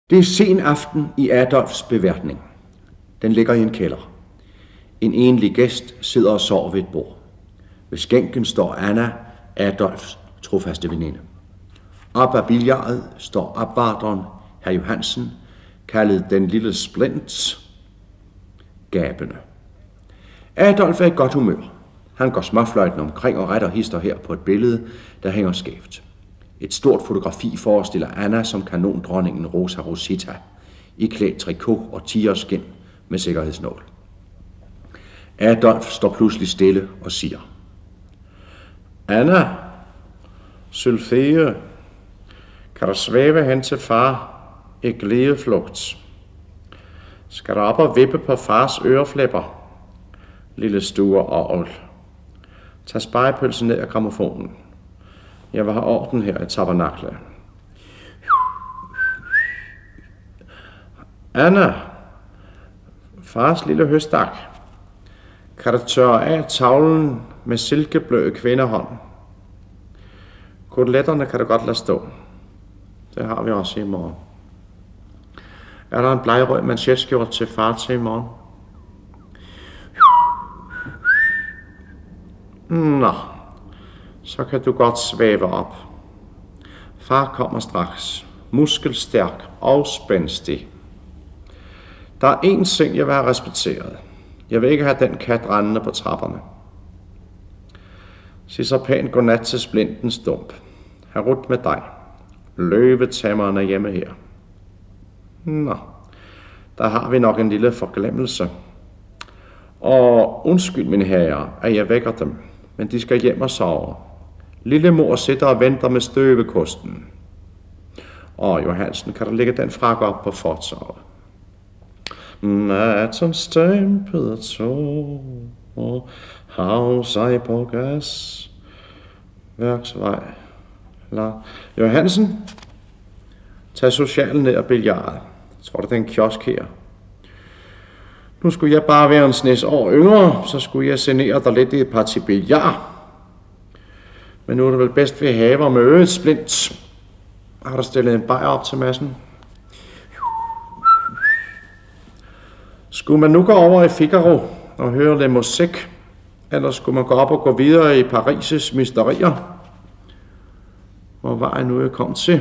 Det er sen aften i Adolfs beværtning. Den ligger i en kælder. En enlig gæst sidder og sover ved et bord. Ved skænken står Anna, Adolfs trofaste veninde. Op ad billardet står opvarteren, herr Johansen, kaldet den lille Splint, gabende. Adolf er i godt humør. Han går småfløjten omkring og retter hister her på et billede, der hænger skævt. Et stort fotografi forestiller Anna som kanondronningen Rosa Rosita, i klædt trikot og tigerskin med sikkerhedsnål. Adolf står pludselig stille og siger: Anna, Sylfie, kan du svæve hen til far i glædeflugt? Skal du op og vippe på fars øreflipper, lille stuer og ål? Tag spegepølsen ned af grammofonen. Jeg vil have orden her i tabernaklet. Anna, fars lille høstak, kan du tørre af tavlen med silkeblød kvindehånd? Koteletterne kan du godt lade stå. Det har vi også i morgen. Er der en blegrød mancheskjort til far til i morgen? Nå, så kan du godt svæve op. Far kommer straks, muskelstærk og spændstig. Der er én ting, jeg vil have respekteret. Jeg vil ikke have den kat rendende på trapperne. Sig så pænt godnat til Splinten Stump. Herut med dig. Løvetæmmeren er hjemme her. Nå, der har vi nok en lille forglemmelse. Og undskyld, mine herrer, at jeg vækker dem, men de skal hjem og sove. Lille mor sidder og venter med støvekosten. Og Johansen, kan du lægge den frakke op på fortovet? Natten stempede tog, hav sig på gas, værksvej. Johansen, tag socialen ned og billardet. Jeg tror, det er en kiosk her. Nu skulle jeg bare være en snes år yngre, så skulle jeg senere dig lidt i et parti billard. Men nu er det vel bedst ved haver med øget Splint. Har du stillet en bajer op til massen? Skulle man nu gå over i Figaro og høre lidt musik, eller skulle man gå op og gå videre i Paris' mysterier? Hvor var jeg nu, jeg kom til?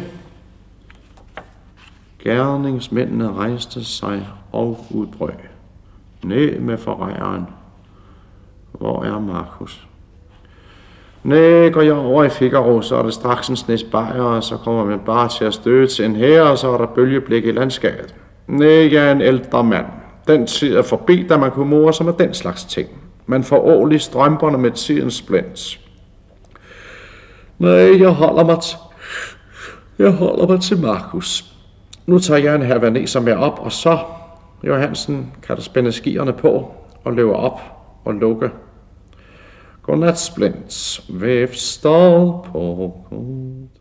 Gerningsmændene rejste sig og udbrød. Ned med forræderen. Hvor er Markus? Næh, går jeg over i Figaro, så er det straks en snes bajer, og så kommer man bare til at støde til en her, og så er der bølgeblik i landskabet. Næh, jeg er en ældre mand. Den tid er forbi, da man kunne more sig med den slags ting. Man får ål i strømperne med tidens splint. Nej, jeg holder mig til Markus. Nu tager jeg en havaneser med op, og så, Johansen, kan du spænde skierne på og løbe op og lukke. Godnat, Splint. Væv stål på